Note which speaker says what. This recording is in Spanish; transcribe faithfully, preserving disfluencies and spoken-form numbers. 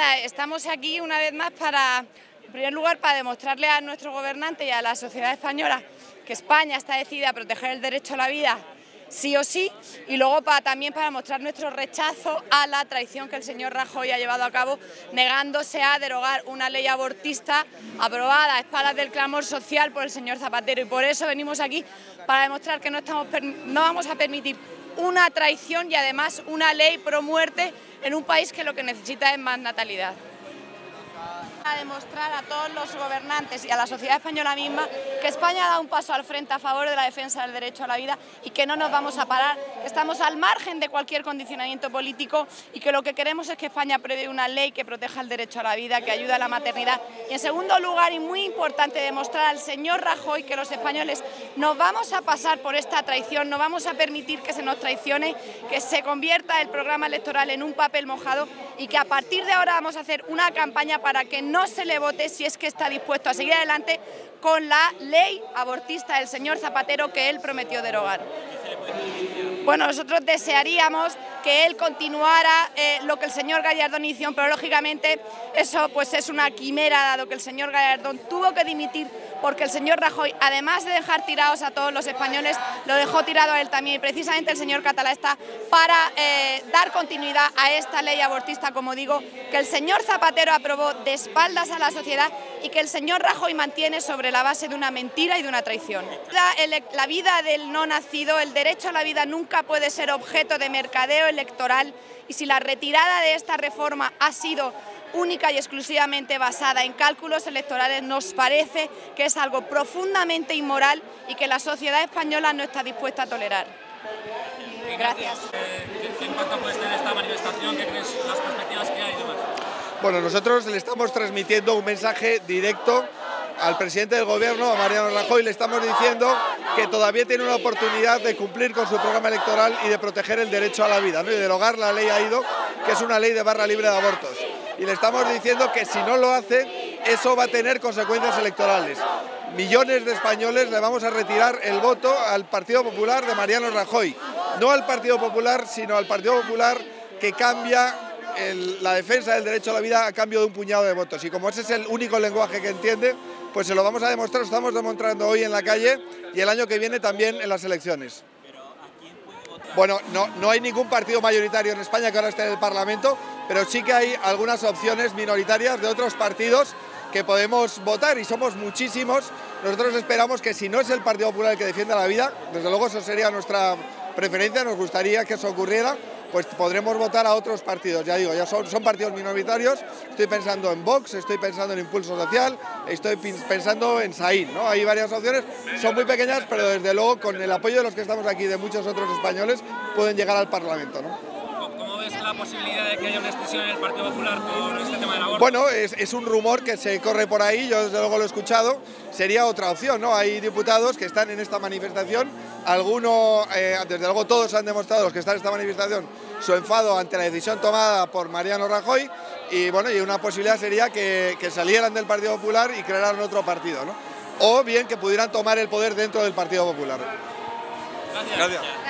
Speaker 1: nada, estamos aquí una vez más para, en primer lugar, para demostrarle a nuestro gobernante y a la sociedad española que España está decidida a proteger el derecho a la vida sí o sí, y luego para, también para mostrar nuestro rechazo a la traición que el señor Rajoy ha llevado a cabo, negándose a derogar una ley abortista aprobada a espaldas del clamor social por el señor Zapatero. Y por eso venimos aquí, para demostrar que no, estamos, no vamos a permitir una traición y además una ley pro muerte en un país que lo que necesita es más natalidad. A demostrar a todos los gobernantes y a la sociedad española misma que España da un paso al frente a favor de la defensa del derecho a la vida y que no nos vamos a parar, que estamos al margen de cualquier condicionamiento político y que lo que queremos es que España apruebe una ley que proteja el derecho a la vida, que ayude a la maternidad. Y en segundo lugar, y muy importante, demostrar al señor Rajoy que los españoles nos vamos a pasar por esta traición, no vamos a permitir que se nos traicione, que se convierta el programa electoral en un papel mojado y que a partir de ahora vamos a hacer una campaña para que no se le vote si es que está dispuesto a seguir adelante con la ley abortista del señor Zapatero que él prometió derogar. Bueno, nosotros desearíamos que él continuara eh, lo que el señor Gallardón inició, pero lógicamente eso pues es una quimera, dado que el señor Gallardón tuvo que dimitir porque el señor Rajoy, además de dejar tirados a todos los españoles, lo dejó tirado a él también. Y precisamente el señor Catalá está para eh, dar continuidad a esta ley abortista, como digo, que el señor Zapatero aprobó de espaldas a la sociedad y que el señor Rajoy mantiene sobre la base de una mentira y de una traición. La, la vida del no nacido, el derecho a la vida nunca puede ser objeto de mercadeo electoral, y si la retirada de esta reforma ha sido única y exclusivamente basada en cálculos electorales, nos parece que es algo profundamente inmoral y que la sociedad española no está dispuesta a tolerar. Gracias.
Speaker 2: ¿Qué impacto puede tener esta manifestación? ¿Qué crees las perspectivas que hay y demás?
Speaker 3: Bueno, nosotros le estamos transmitiendo un mensaje directo al presidente del gobierno, a Mariano Rajoy. Le estamos diciendo que todavía tiene una oportunidad de cumplir con su programa electoral y de proteger el derecho a la vida, ¿no? Y derogar la ley AIDO, que es una ley de barra libre de abortos. Y le estamos diciendo que si no lo hace, eso va a tener consecuencias electorales. Millones de españoles le vamos a retirar el voto al Partido Popular de Mariano Rajoy. No al Partido Popular, sino al Partido Popular que cambia el, la defensa del derecho a la vida a cambio de un puñado de votos. Y como ese es el único lenguaje que entiende, pues se lo vamos a demostrar, lo estamos demostrando hoy en la calle y el año que viene también en las elecciones. Bueno, no, no hay ningún partido mayoritario en España que ahora esté en el Parlamento, pero sí que hay algunas opciones minoritarias de otros partidos que podemos votar y somos muchísimos. Nosotros esperamos que si no es el Partido Popular el que defienda la vida, desde luego eso sería nuestra preferencia, nos gustaría que eso ocurriera, pues podremos votar a otros partidos. Ya digo, ya son, son partidos minoritarios, estoy pensando en Vox, estoy pensando en Impulso Social, estoy pensando en Saín, ¿no? Hay varias opciones, son muy pequeñas, pero desde luego con el apoyo de los que estamos aquí, de muchos otros españoles, pueden llegar al Parlamento, ¿no?
Speaker 2: ¿Cómo ves la posibilidad de que haya una extensión en el Partido Popular por este tema del aborto?
Speaker 3: Bueno, es, es un rumor que se corre por ahí, yo desde luego lo he escuchado, sería otra opción, ¿no? Hay diputados que están en esta manifestación, algunos, eh, desde luego todos han demostrado, los que están en esta manifestación, su enfado ante la decisión tomada por Mariano Rajoy, y bueno, y una posibilidad sería que, que salieran del Partido Popular y crearan otro partido, ¿no? O bien que pudieran tomar el poder dentro del Partido Popular.
Speaker 2: Gracias.
Speaker 3: Gracias.